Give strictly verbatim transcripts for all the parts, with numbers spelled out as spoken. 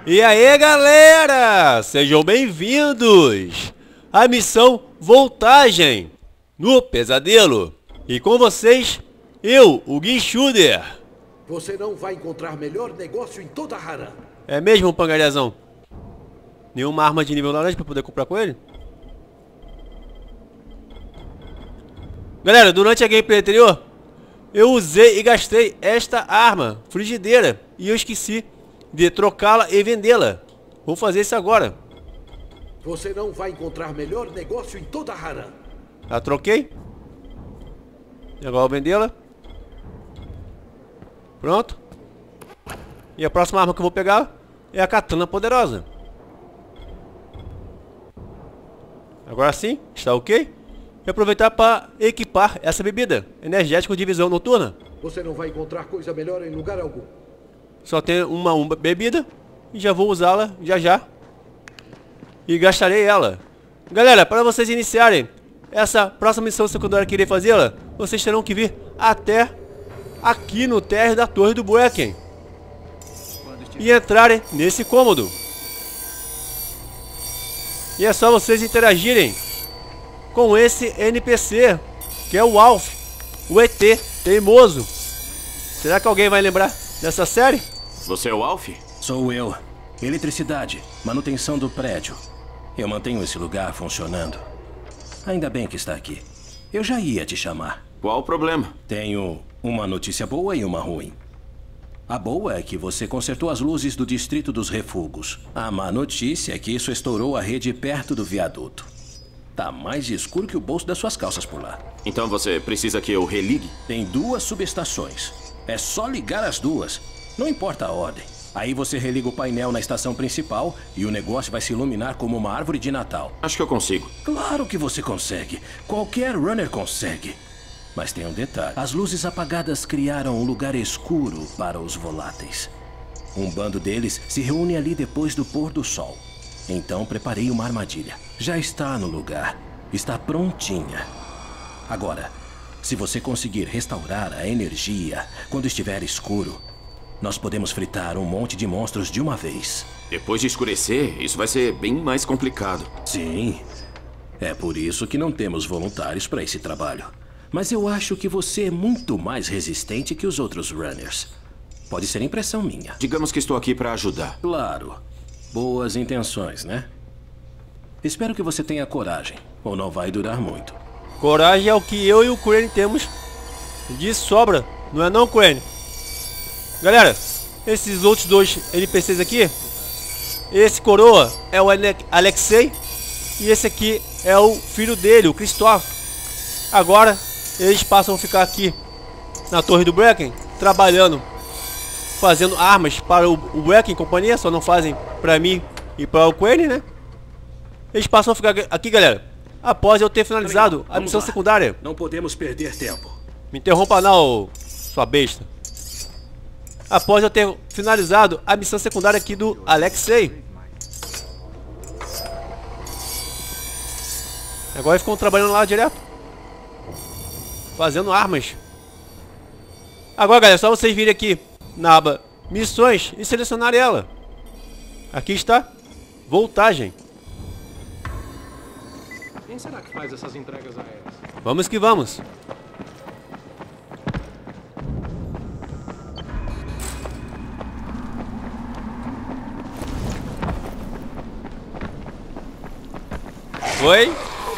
E aí galera, sejam bem-vindos à missão Voltagem no Pesadelo. E com vocês, eu, o Guinchuder. Você não vai encontrar melhor negócio em toda a Harran. É mesmo, Pangalhazão? Nenhuma arma de nível laranja pra poder comprar com ele? Galera, durante a gameplay anterior, eu usei e gastei esta arma, frigideira, e eu esqueci de trocá-la e vendê-la. Vou fazer isso agora. Você não vai encontrar melhor negócio em toda a Harran. Já troquei. E agora vou vendê-la. Pronto. E a próxima arma que eu vou pegar é a katana poderosa. Agora sim, está ok. E aproveitar para equipar essa bebida energético de visão noturna. Você não vai encontrar coisa melhor em lugar algum. Só tem uma, uma bebida e já vou usá-la já já. E gastarei ela. Galera, para vocês iniciarem essa próxima missão secundária que irei fazê-la, vocês terão que vir até aqui no térreo da Torre do Brecken e entrarem nesse cômodo. E é só vocês interagirem com esse N P C, que é o Alf, o E T teimoso. Será que alguém vai lembrar dessa série? Você é o Alf? Sou eu. Eletricidade, manutenção do prédio. Eu mantenho esse lugar funcionando. Ainda bem que está aqui. Eu já ia te chamar. Qual o problema? Tenho uma notícia boa e uma ruim. A boa é que você consertou as luzes do distrito dos refugos. A má notícia é que isso estourou a rede perto do viaduto. Tá mais escuro que o bolso das suas calças por lá. Então você precisa que eu religue? Tem duas subestações. É só ligar as duas. Não importa a ordem. Aí você religa o painel na estação principal e o negócio vai se iluminar como uma árvore de Natal. Acho que eu consigo. Claro que você consegue. Qualquer runner consegue. Mas tem um detalhe. As luzes apagadas criaram um lugar escuro para os voláteis. Um bando deles se reúne ali depois do pôr do sol. Então preparei uma armadilha. Já está no lugar. Está prontinha. Agora, se você conseguir restaurar a energia quando estiver escuro, nós podemos fritar um monte de monstros de uma vez. Depois de escurecer, isso vai ser bem mais complicado. Sim. É por isso que não temos voluntários para esse trabalho. Mas eu acho que você é muito mais resistente que os outros runners. Pode ser impressão minha. Digamos que estou aqui para ajudar. Claro. Boas intenções, né? Espero que você tenha coragem, ou não vai durar muito. Coragem é o que eu e o Crane temos de sobra, não é não, Crane? Galera, esses outros dois N P Cs aqui, esse coroa é o Alexei e esse aqui é o filho dele, o Christoph. Agora eles passam a ficar aqui na Torre do Brecken, trabalhando, fazendo armas para o, o Brecken e companhia, só não fazem para mim e para o Crane, né? Eles passam a ficar aqui, galera, após eu ter finalizado a missão secundária. Não podemos perder tempo. Me interrompa não, sua besta. Após eu ter finalizado a missão secundária aqui do Alexei. Agora eles ficam trabalhando lá direto, fazendo armas. Agora, galera, é só vocês virem aqui na aba Missões e selecionarem ela. Aqui está Voltagem. Quem será que faz essas entregas aéreas? Vamos que vamos. Foi.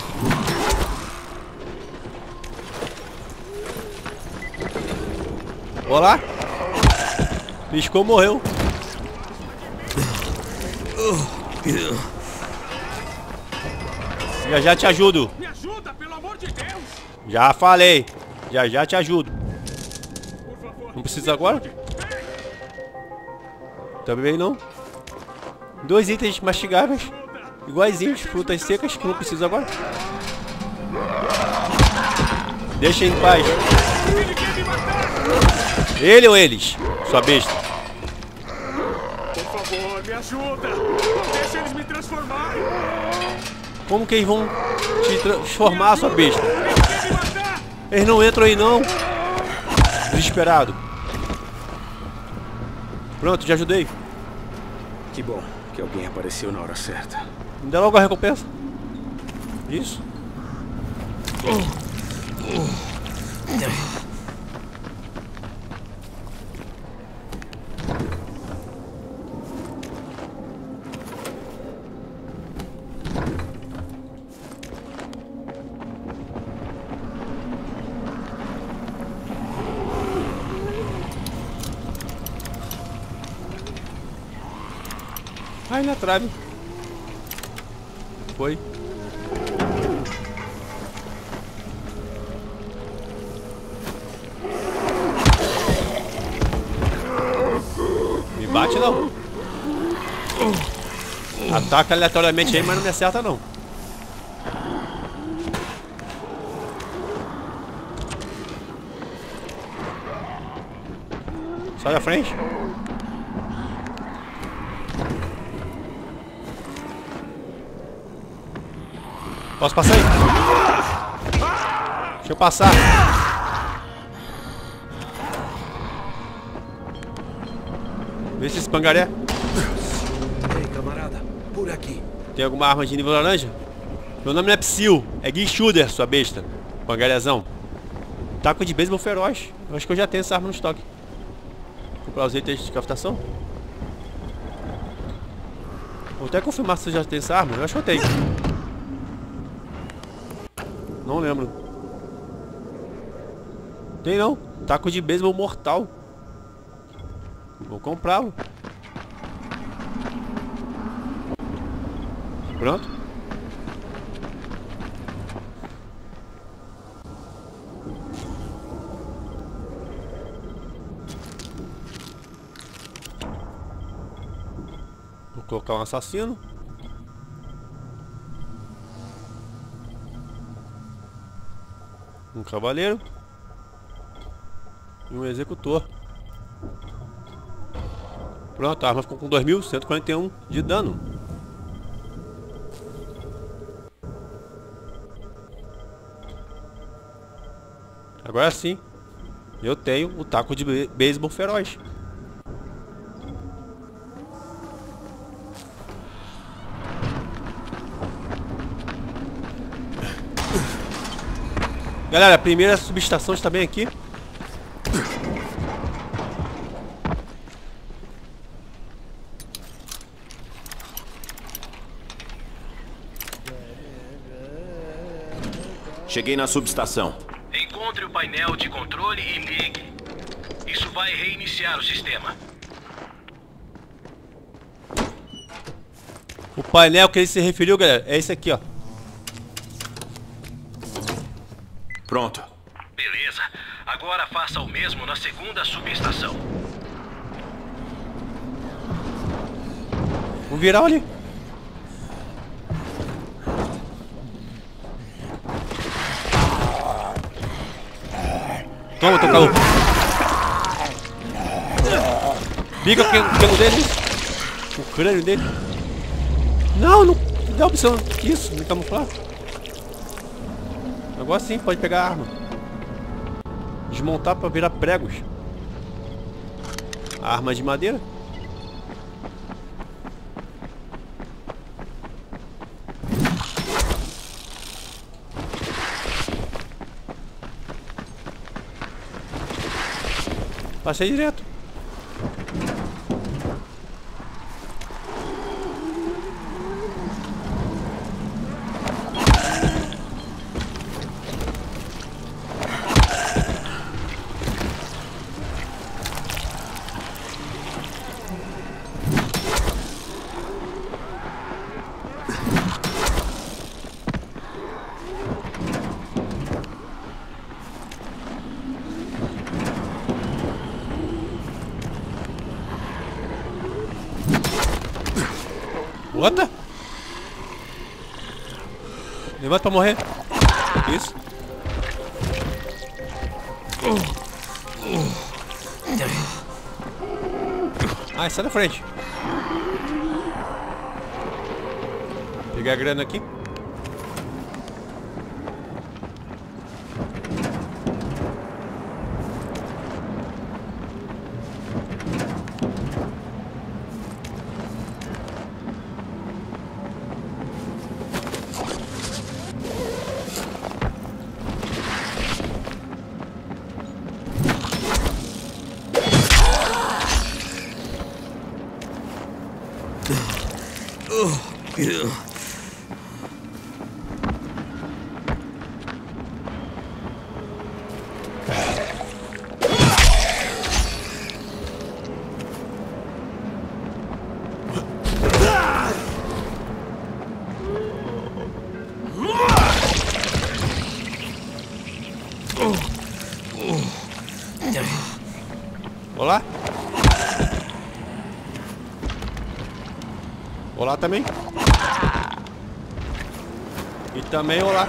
Olá. Piscou, morreu. Já já te ajudo. Me ajuda, pelo amor de Deus! Já falei. Já já te ajudo. Por favor. Não precisa agora? Também não. Dois itens mastigáveis, iguaizinhos, frutas secas que não precisa agora. Deixa em paz. Ele quer me matar! Ele ou eles? Sua besta. Por favor, me ajuda! Não deixa eles me transformarem! Como que eles vão te transformar, sua besta? Ele quer me matar! Eles não entram aí não. Desesperado. Pronto, já ajudei. Que bom que alguém apareceu na hora certa. Me dá logo a recompensa. Isso. Ai, na trave. Foi. Me bate não. Ataca aleatoriamente aí, mas não me acerta não. Sai da frente. Posso passar aí? Deixa eu passar. Vê se esse pangaré. Ei, camarada, por aqui. Tem alguma arma de nível laranja? Meu nome não é Psyll, é Guichuder, sua besta. Pangarezão. Taco de beisebol feroz. Eu acho que eu já tenho essa arma no estoque. Vou comprar os itens de captação. Vou até confirmar se eu já tenho essa arma. Eu acho que eu tenho. Não lembro. Tem não. Taco de beisebol mortal. Vou comprá-lo. Pronto. Vou colocar um assassino. Um cavaleiro e um executor. Pronto, a arma ficou com dois mil cento e quarenta e um de dano. Agora sim, eu tenho o taco de beisebol feroz. Galera, a primeira subestação está bem aqui. Cheguei na subestação. Encontre o painel de controle e ligue. Isso vai reiniciar o sistema. O painel que ele se referiu, galera, é esse aqui, ó. Pronto. Beleza. Agora faça o mesmo na segunda subestação. Vou virar ali. Toma, teu calor. Bica o pelo dele. O crânio dele. Não, não dá opção. Isso, me camuflar. Agora sim, pode pegar a arma. Desmontar para virar pregos. A arma de madeira. Passei direto. Outra. Levanta pra morrer. Isso. Ai, sai da frente. Pegar a grana aqui. Olá. Olá também. E também olá.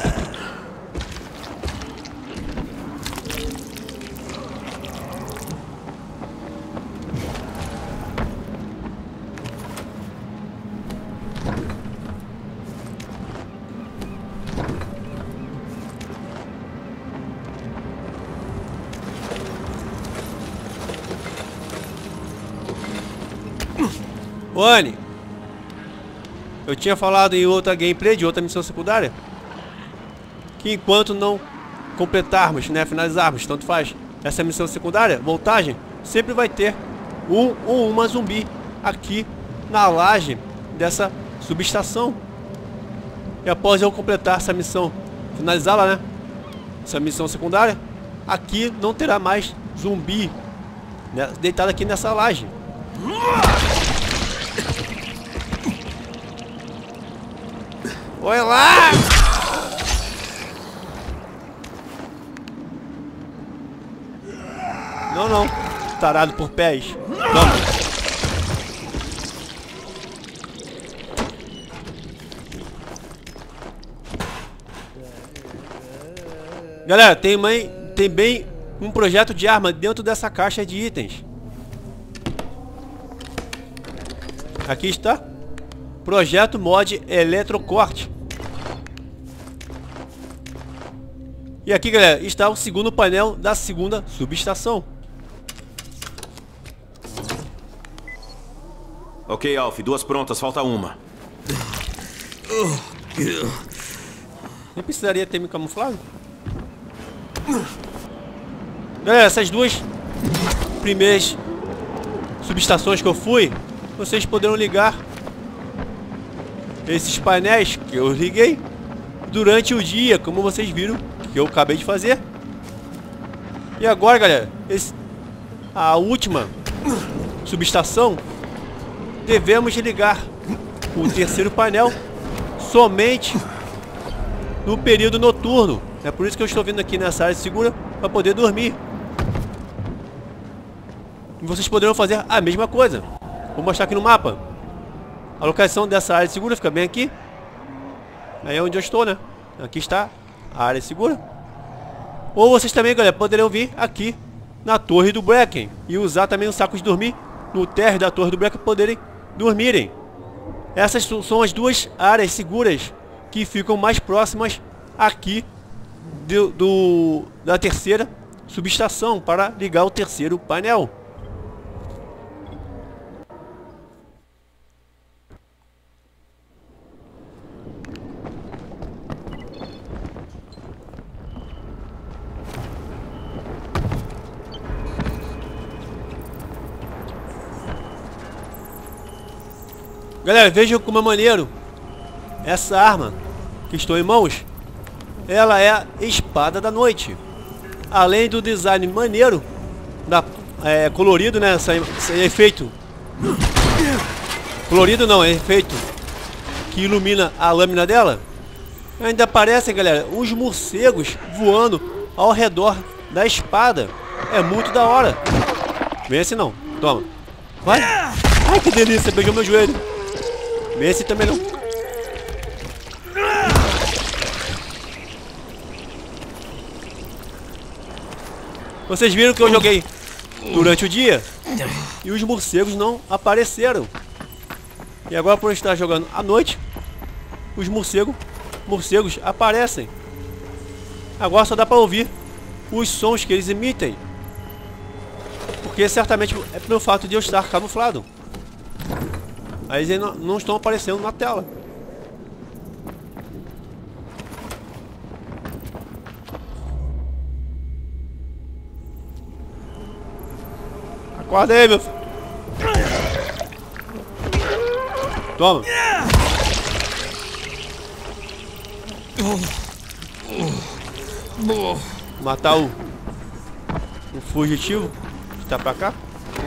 One, eu tinha falado em outra gameplay de outra missão secundária que enquanto não completarmos, né, finalizarmos, tanto faz, essa missão secundária, voltagem, sempre vai ter um ou uma zumbi aqui na laje dessa subestação. E após eu completar essa missão, finalizá-la, né, essa missão secundária, aqui não terá mais zumbi, né, deitado aqui nessa laje. Oi lá! Não, não. Tarado por pés. Vamos. Galera, tem, mãe, tem bem um projeto de arma dentro dessa caixa de itens. Aqui está. Projeto mod Eletrocorte. E aqui, galera, está o segundo painel da segunda subestação. Ok, Alf, duas prontas, falta uma. Nem precisaria ter me camuflado. Galera, essas duas primeiras subestações que eu fui, vocês poderão ligar esses painéis que eu liguei durante o dia, como vocês viram que eu acabei de fazer. E agora, galera, esse, a última subestação, devemos ligar o terceiro painel somente no período noturno. É por isso que eu estou vindo aqui nessa área segura, para poder dormir. E vocês poderão fazer a mesma coisa. Vou mostrar aqui no mapa. A localização dessa área segura fica bem aqui. Aí é onde eu estou, né? Aqui está a área segura. Ou vocês também, galera, poderão vir aqui na torre do Bracken e usar também o saco de dormir no térreo da torre do Bracken para poderem dormirem. Essas são as duas áreas seguras que ficam mais próximas aqui do, do, da terceira subestação para ligar o terceiro painel. Galera, vejam como é maneiro essa arma que estou em mãos. Ela é a espada da noite. Além do design maneiro, da, é, colorido, né? Esse, esse efeito colorido não, é efeito que ilumina a lâmina dela. Ainda aparecem, galera, uns morcegos voando ao redor da espada. É muito da hora. Vem assim não, toma. Vai. Ai, que delícia, beijou meu joelho. Vem esse também não. Vocês viram que eu joguei durante o dia e os morcegos não apareceram. E agora, por eu estar jogando à noite, os morcegos, morcegos aparecem. Agora só dá para ouvir os sons que eles emitem, porque certamente é pelo fato de eu estar camuflado. Aí eles não, não estão aparecendo na tela. Acorda aí, meu filho. Toma. Matar o, o fugitivo que tá pra cá.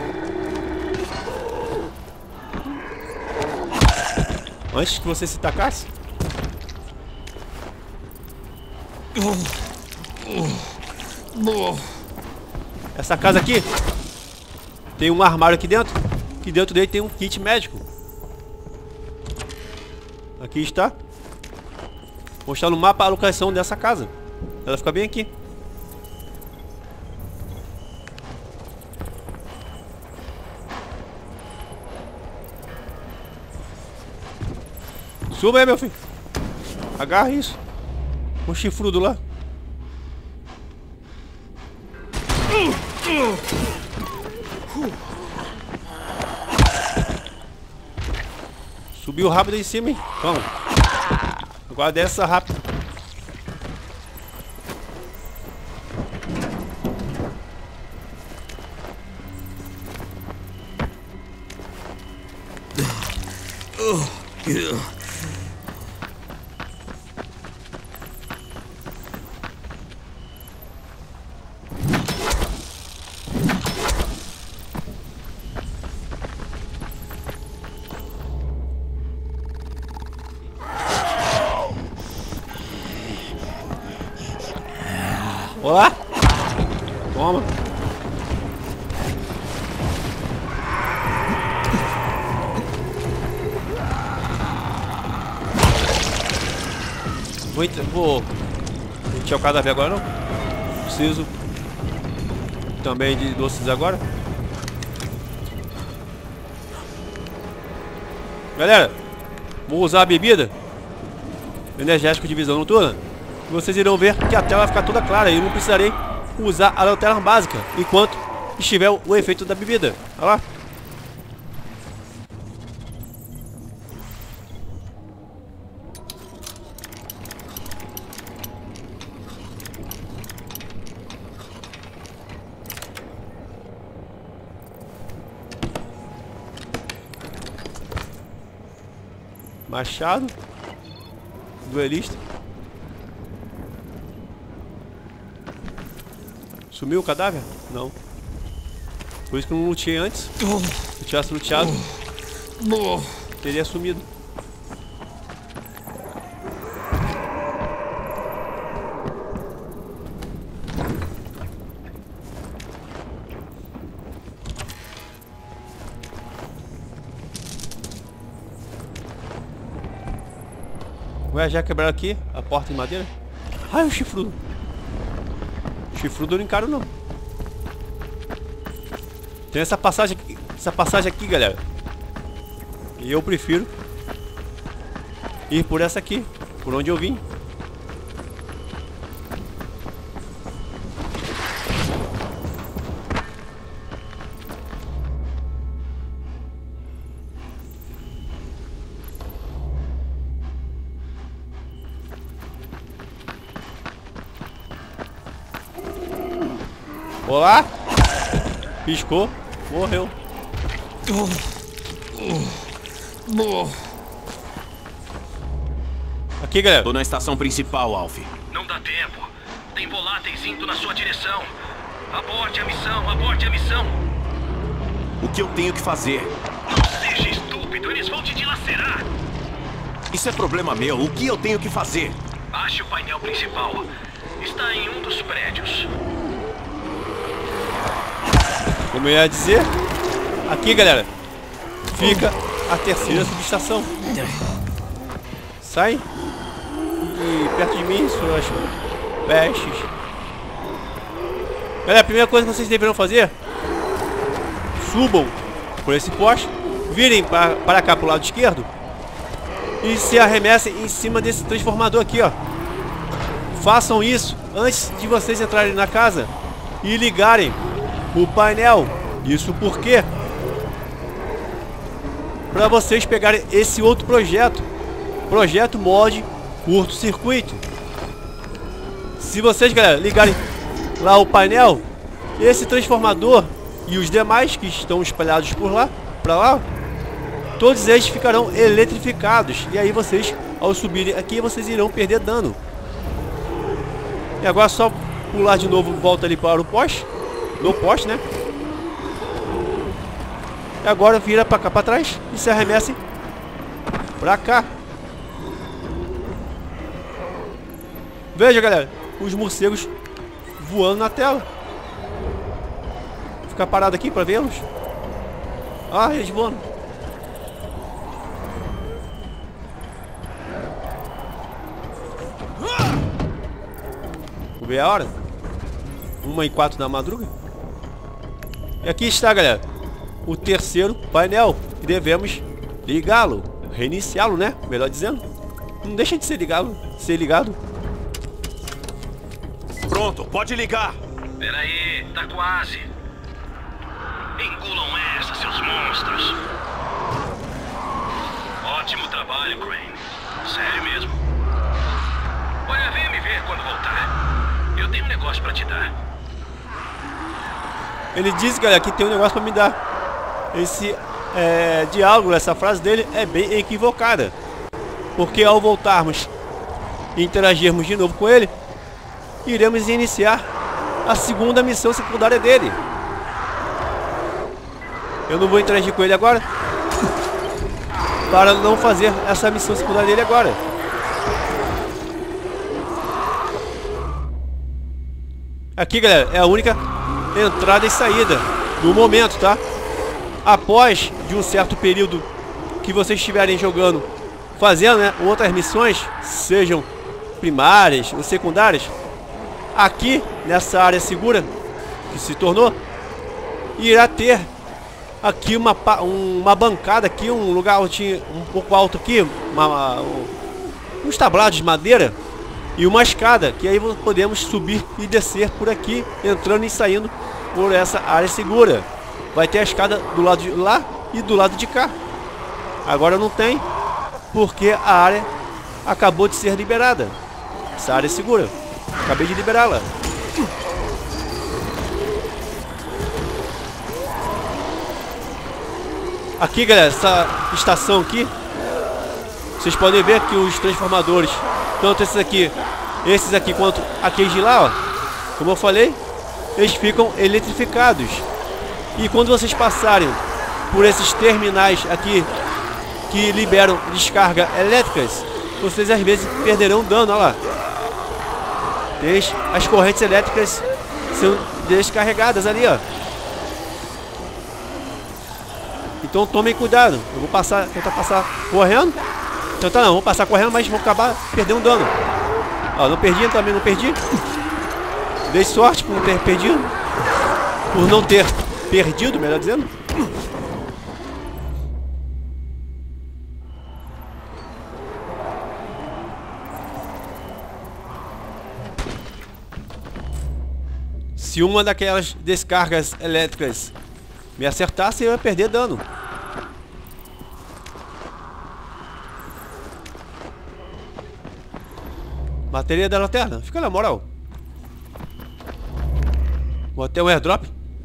Antes que você se tacasse. Essa casa aqui tem um armário aqui dentro, que dentro dele tem um kit médico. Aqui está. Vou mostrar no mapa a localização dessa casa. Ela fica bem aqui. Suba aí, meu filho. Agarra isso. Um chifrudo lá. Subiu rápido aí em cima, hein? Vamos. Agora desce rápido. Olá! Toma! Muito, vou tirar o cadáver agora não? Preciso também de doces agora. Galera, vou usar a bebida energético de visão noturna. Vocês irão ver que a tela vai ficar toda clara e eu não precisarei usar a lanterna básica enquanto estiver o efeito da bebida. Olha lá. Machado. Duelista. Sumiu o cadáver? Não. Por isso que eu não lutei antes. Se eu tivesse luteado, teria sumido. Ué, já quebraram aqui a porta de madeira? Ai, o chifrudo. Chifrudo eu não encaro não. Tem essa passagem aqui, essa passagem aqui, galera. E eu prefiro ir por essa aqui, por onde eu vim. Olá! Piscou, morreu. Aqui, galera. Tô na estação principal, Alf. Não dá tempo. Tem voláteis indo na sua direção. Aborte a missão, aborte a missão. O que eu tenho que fazer? Não seja estúpido, eles vão te dilacerar. Isso é problema meu. O que eu tenho que fazer? Ache o painel principal. Está em um dos prédios. Como eu ia dizer, aqui, galera, fica a terceira subestação. Sai de perto de mim, suas pestes. Galera, a primeira coisa que vocês deverão fazer: subam por esse poste, virem para, para cá pro lado esquerdo e se arremessem em cima desse transformador aqui, ó. Façam isso antes de vocês entrarem na casa e ligarem o painel. Isso porque para vocês pegarem esse outro projeto, projeto mod curto-circuito. Se vocês, galera, ligarem lá o painel, esse transformador e os demais que estão espalhados por lá, para lá, todos eles ficarão eletrificados. E aí vocês, ao subirem aqui, vocês irão perder dano. E agora só pular de novo, volta ali para o poste. No poste, né? E agora vira para cá, para trás, e se arremesse para cá. Veja, galera, os morcegos voando na tela. Vou ficar parado aqui para vê-los. Ah, eles voando. Vou ver a hora. Uma e quatro da madruga. E aqui está, galera, o terceiro painel. E devemos ligá-lo, reiniciá-lo, né? Melhor dizendo. Não deixa de ser ligado, ser ligado. Pronto, pode ligar. Peraí, tá quase. Engulam essa, seus monstros. Ótimo trabalho, Crane. Sério mesmo. Olha, venha me ver quando voltar. Eu tenho um negócio pra te dar. Ele disse, galera, que tem um negócio pra me dar. Esse é, diálogo, essa frase dele é bem equivocada. Porque ao voltarmos e interagirmos de novo com ele, iremos iniciar a segunda missão secundária dele. Eu não vou interagir com ele agora, para não fazer essa missão secundária dele agora. Aqui, galera, é a única entrada e saída no momento, tá? Após de um certo período que vocês estiverem jogando, fazendo, né, outras missões, sejam primárias ou secundárias, aqui nessa área segura que se tornou, irá ter aqui uma, uma bancada aqui, um lugar um pouco alto aqui, uma, um, uns tablados de madeira e uma escada, que aí podemos subir e descer por aqui, entrando e saindo por essa área segura. Vai ter a escada do lado de lá e do lado de cá. Agora não tem, porque a área acabou de ser liberada. Essa área é segura. Acabei de liberá-la. Aqui, galera, essa estação aqui, vocês podem ver que os transformadores, tanto esses aqui, esses aqui quanto aqueles de lá, ó, como eu falei, eles ficam eletrificados. E quando vocês passarem por esses terminais aqui que liberam descarga elétricas, vocês às vezes perderão dano, olha lá. Tem as correntes elétricas são descarregadas ali, ó. Então tomem cuidado. Eu vou passar, tentar passar correndo. Tentar não, vou passar correndo, mas vou acabar perdendo dano. Ó, não perdi, também não perdi. Dei sorte por não ter perdido. Por não ter perdido, melhor dizendo. Se uma daquelas descargas elétricas me acertasse, eu ia perder dano. Bateria da lanterna, fica na moral. Vou até um airdrop.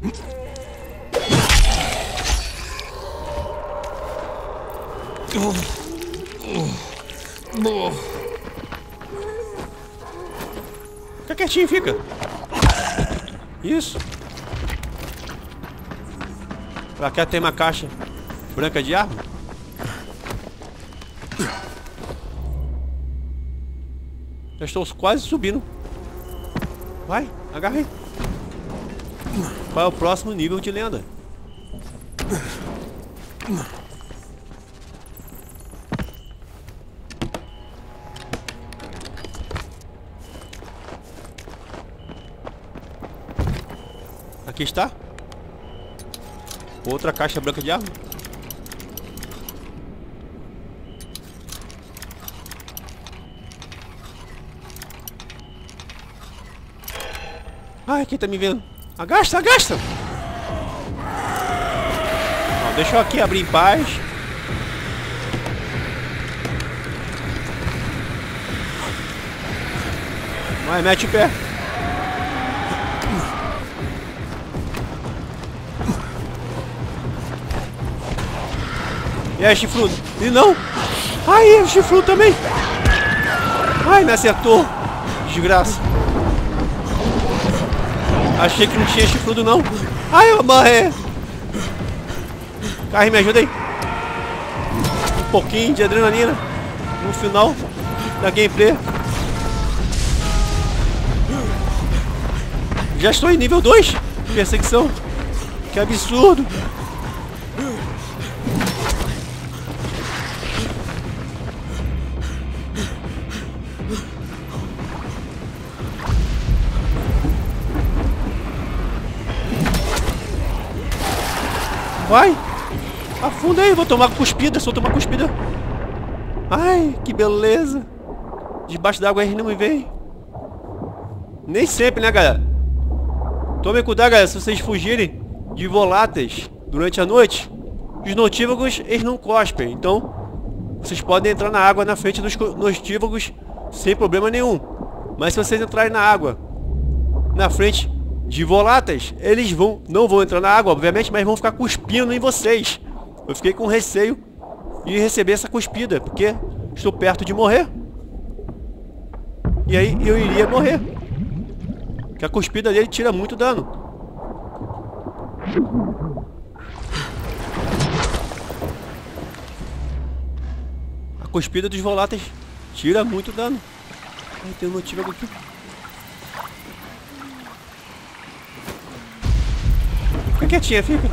Fica quietinho, fica. Isso. Pra cá tem uma caixa branca de arma. Já estou quase subindo. Vai, agarra aí. Qual é o próximo nível de lenda? Aqui está. Outra caixa branca de arma. Ai, quem tá me vendo? Agasta, agasta! Ó, deixa eu aqui abrir em paz. Vai, mete o pé. E aí, chifrudo? E não! Ai, o chifrudo também! Ai, me acertou! Desgraça! Achei que não tinha chifrudo, não! Ai, eu amarrei! Carre, me ajuda aí! Um pouquinho de adrenalina no final da gameplay. Já estou em nível dois de perseguição. Que absurdo! Vai! Afunda aí, vou tomar cuspida, só tomar cuspida. Ai, que beleza! Debaixo d'água eles não me veem. Nem sempre, né, galera? Tomem cuidado, galera, se vocês fugirem de voláteis durante a noite, os noctívagos, eles não cospem. Então, vocês podem entrar na água na frente dos noctívagos sem problema nenhum. Mas se vocês entrarem na água na frente de voláteis, eles vão, não vão entrar na água, obviamente, mas vão ficar cuspindo em vocês. Eu fiquei com receio de receber essa cuspida, porque estou perto de morrer. E aí eu iria morrer. Porque a cuspida dele tira muito dano. A cuspida dos voláteis tira muito dano. Ai, tem um notívago aqui. Fica quietinha, fica.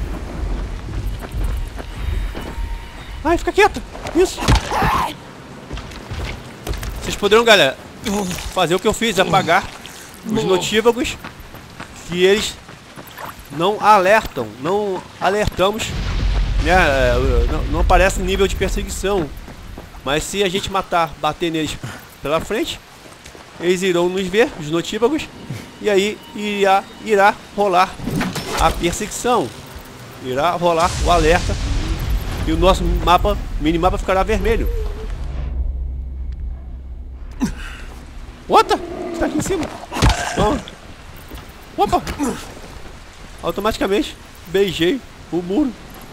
Ai, fica quieta. Isso. Vocês poderão, galera, fazer o que eu fiz, apagar os noctívagos que eles não alertam, não alertamos, né? Não, não aparece nível de perseguição. Mas se a gente matar, bater neles pela frente, eles irão nos ver, os noctívagos, e aí irá, irá rolar a perseguição, irá rolar o alerta e o nosso mapa, minimapa ficará vermelho. Outra! Está aqui em cima. Toma. Opa! Automaticamente beijei o muro.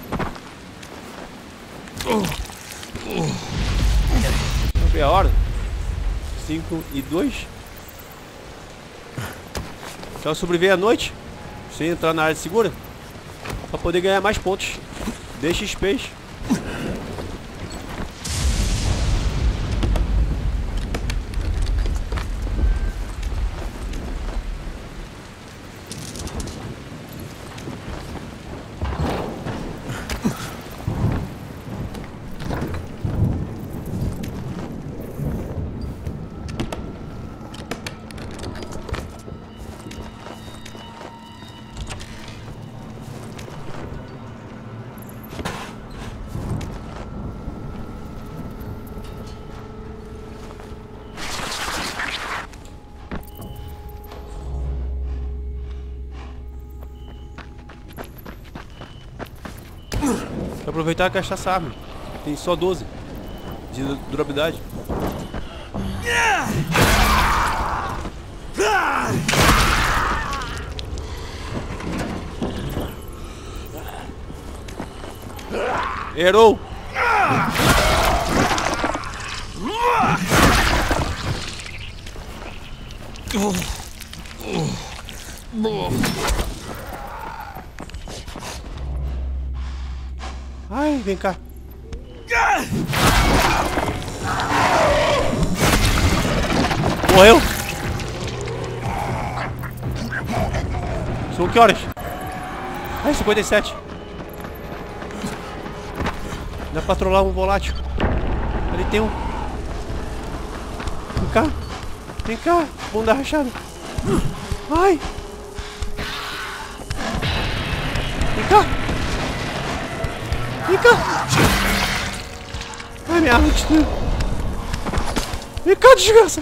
Vamos ver a hora. cinco e dois. Então sobreviver à noite sem entrar na área segura para poder ganhar mais pontos de X P. Vou aproveitar e gastar essa arma. Tem só doze de durabilidade. Errou! Ai, vem cá. Morreu. São que horas? Ai, cinquenta e sete. Dá pra trollar um volátil. Ali tem um. Vem cá. Vem cá. Bunda rachada. Ai. Vem cá. Vem cá! Ai, minha arma destruiu! Vem cá, desgraça!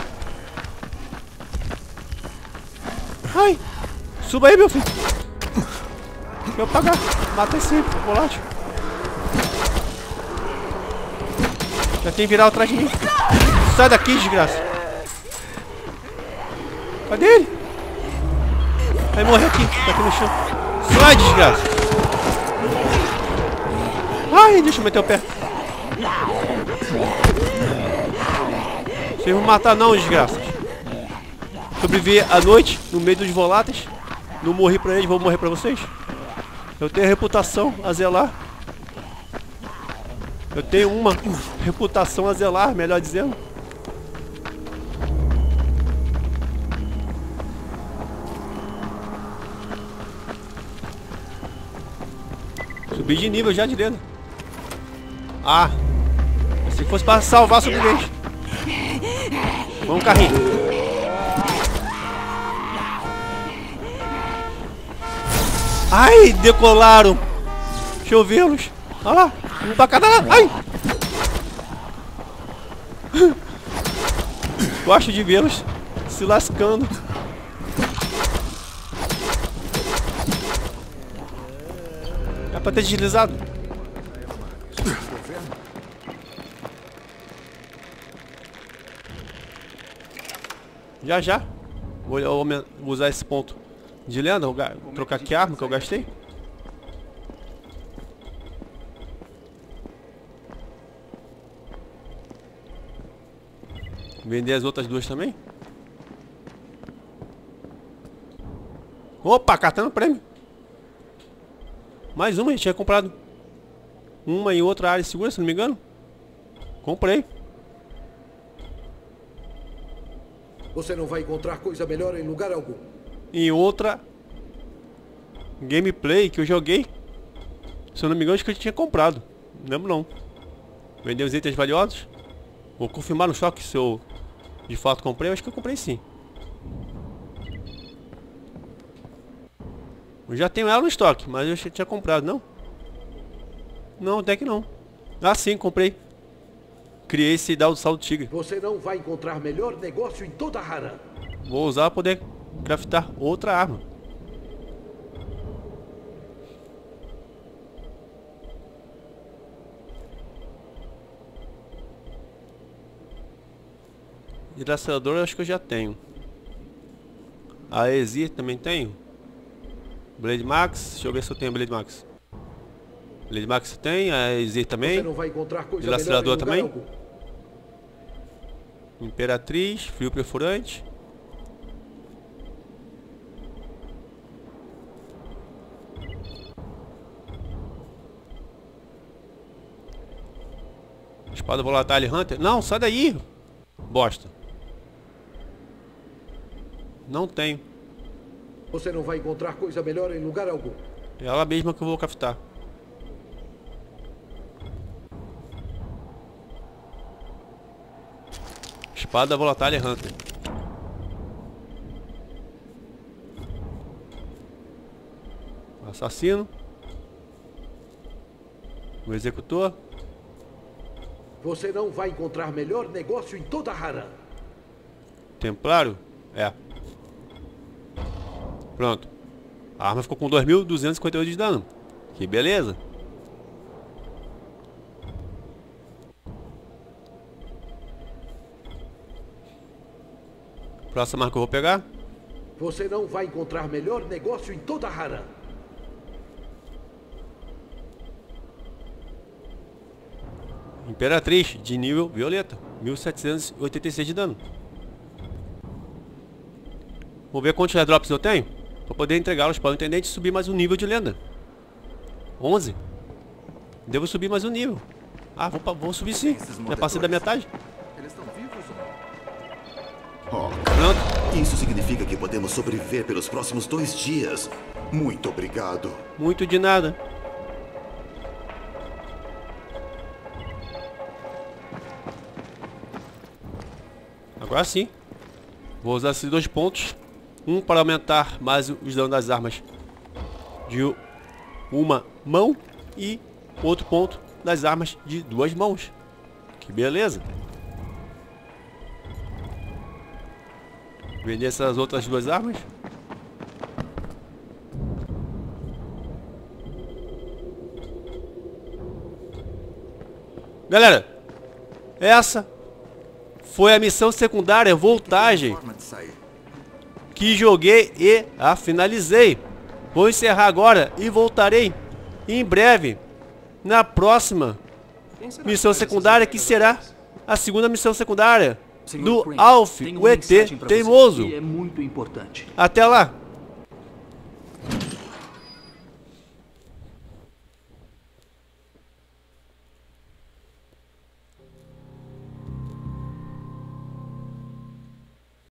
Ai! Suba aí, meu filho! Deixa eu apagar! Mata esse volátil! Já tem viral atrás de mim! Sai daqui, desgraça! Cadê ele? Vai morrer aqui! Tá aqui no chão! Sai, desgraça! Ai, deixa eu meter o pé. Vocês vão matar não, desgraças. Sobreviver à noite, no meio dos voláteis. Não morri pra eles, vou morrer pra vocês. Eu tenho a reputação a zelar. Eu tenho uma reputação a zelar, melhor dizendo. Subi de nível já de dentro. Ah, se fosse para salvar a sobrevivente. Vamos, carrinho. Ai, decolaram. Deixa eu vê-los. Olha lá, um pra cada lado. Ai. Gosto de vê-los se lascando. É pra ter deslizado. Já, já. Vou, eu vou usar esse ponto de lenda. Vou trocar aqui a arma que eu gastei. Vender as outras duas também. Opa, catando prêmio. Mais uma, a gente tinha comprado. Uma em outra área segura, se não me engano. Comprei. Você não vai encontrar coisa melhor em lugar algum. Em outra gameplay que eu joguei, se eu não me engano, acho que eu tinha comprado. Não lembro não. Vender os itens valiosos. Vou confirmar no estoque se eu de fato comprei. Eu acho que eu comprei sim. Eu já tenho ela no estoque, mas eu tinha comprado, não? Não, até que não. Ah, sim, comprei. Criei esse dado saldo tigre. Você não vai encontrar melhor negócio em toda Harran. Vou usar para poder craftar outra arma. Dilaceradoras acho que eu já tenho. A Exir também tenho. Blade Max, deixa eu ver se eu tenho Blade Max. Blade Max tem, a Exir também. Você não vai encontrar coisa Dilacerador também. algum. Imperatriz, frio perfurante. Espada Volatile Hunter. Não, sai daí. Bosta. Não tenho. Você não vai encontrar coisa melhor em lugar algum. É ela mesma que eu vou craftar. Espada Volatile Hunter. Assassino. O executor. Você não vai encontrar melhor negócio em toda Harran. Templário? É. Pronto. A arma ficou com dois mil duzentos e cinquenta e oito de dano. Que beleza. Próxima arma que eu vou pegar. Você não vai encontrar melhor negócio em toda Harran. Imperatriz, de nível violeta. mil setecentos e oitenta e seis de dano. Vou ver quantos airdrops eu tenho. Para poder entregá-los para o intendente e subir mais um nível de lenda. onze. Devo subir mais um nível. Ah, vou, vou subir sim. Já passei da metade. Eles estão vivos ou Oh, Pronto. isso significa que podemos sobreviver pelos próximos dois dias. Muito obrigado. Muito de nada. Agora sim. Vou usar esses dois pontos. Um para aumentar mais os danos das armas de uma mão. E outro ponto das armas de duas mãos. Que beleza. Vender essas outras duas armas. Galera, essa foi a missão secundária Voltagem forma de sair? que joguei e a finalizei. Vou encerrar agora e voltarei em breve na próxima missão secundária, que será a segunda missão secundária do Alf, o E T teimoso. É muito importante. Até lá!